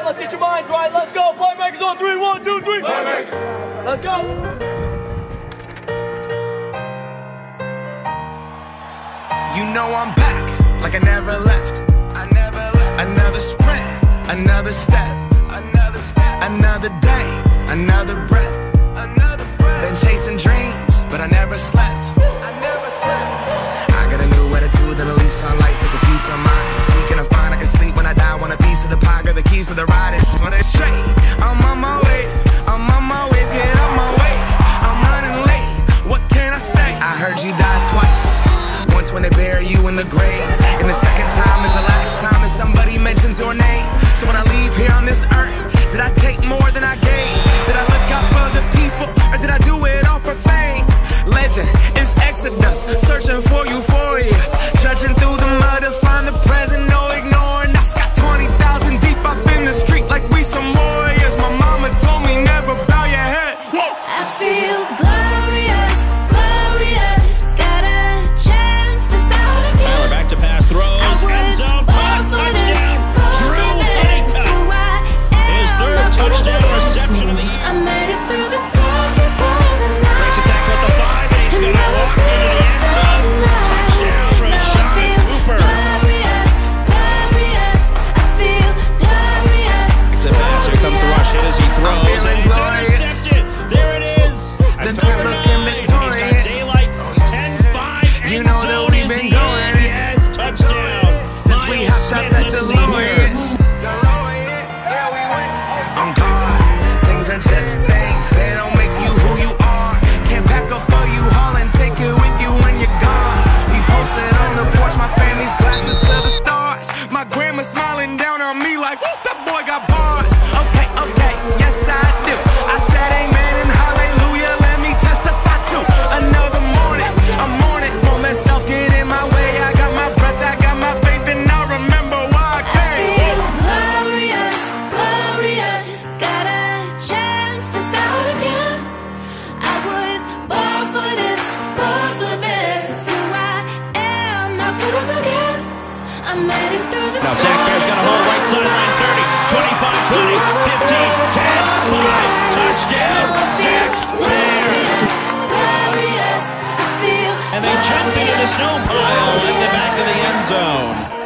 up. Let's get your minds right. Let's go. Playmakers on 3. 1, 2, 3. Playmakers. Let's go. You know I'm back, like I never left. Another sprint, another step, another day, another breath. Been chasing dreams, but I never slept. I got a new attitude and a lease on life is a peace of mind. Seeking to find I can sleep when I die. Want a piece of the pie, got the keys to the ride. It's when it's straight. I'm on my way, get on my way. I'm running late, what can I say? I heard you died twice. Once when they bury you in the grave, and the second time is the last time that somebody mentions your name. So when I leave here on this earth, did I take more than I gave? Did I look out for the people, or did I do it all for fame? Legend is Exodus, searching for euphoria, trudging through the mud to find the present, no ignoring. I got 20,000 deep off in the street like we some warriors. My mama told me never bow your head. Whoa. I feel glorious, glorious. Got a chance to start again. Back to pass, throws, end zone, touchdown. Drew Honeycutt, his third touchdown reception of the year. I made it through the darkest part of the night. Breaks a tackle at the 5, and he's gonna walk into the end zone. Touchdown from Sean Cooper. Glorious, glorious. I feel glorious. It's a pass, here comes the rush hit as he throws, and it's intercepted. There it is. The Number 9, he's got daylight, 10-5, You know that we've been going. Yes, touchdown. Since we hopped out that DeLorean. On guard, things are just things. They don't make you who you are. Can't pack up all you haul and take it with you when you're gone. We posted on the porch, my family's glasses to the stars. My grandma smiling down on me like, whoop, that boy got bars. Okay, yes I do. I said amen and hallelujah. Let me testify to another morning. I'm on it, won't let self get in my way. I got my breath, I got my faith, and I remember why I came. Glorious, glorious. Got a chance to start again. I was born for this, born for this. It's who I am, not gonna forget. I made it through the Now Zach Bear's got a hold right sideline, 30, 25, 20, 15, 10, 5, touchdown, Zach Bear. glorious. I feel And they jump into the snow pile at the back of the end zone.